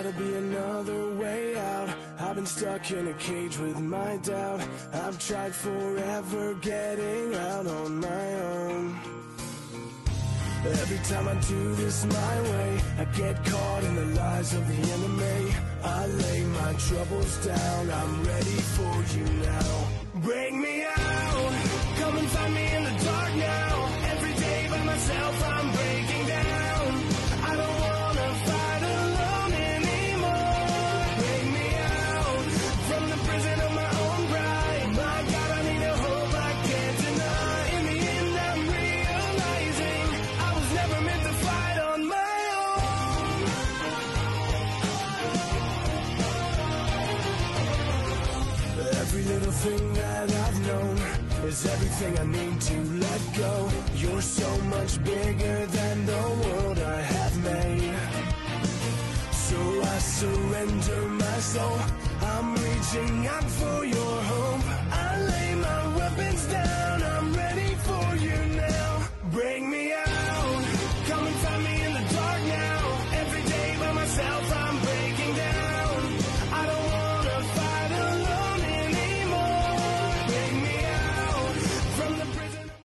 gotta be another way out. I've been stuck in a cage with my doubt. I've tried forever getting out on my own. Every time I do this my way, I get caught in the lies of the enemy. I lay my troubles down, I'm ready for you now. Bring me out, come and find me in the dark now. Every day by myself I'm breaking down. I don't wanna fight alone anymore. Bring me out, from the prison of my own pride. My God, I need a hope I can't deny. In the end I'm realizing I was never meant to fight on my own. Every little thing that I've known is everything I need to let go. You're so much bigger than the world I have made. So I surrender my soul. I'm reaching out for your hope. I lay my weapons down. I'm ready for you now. Bring me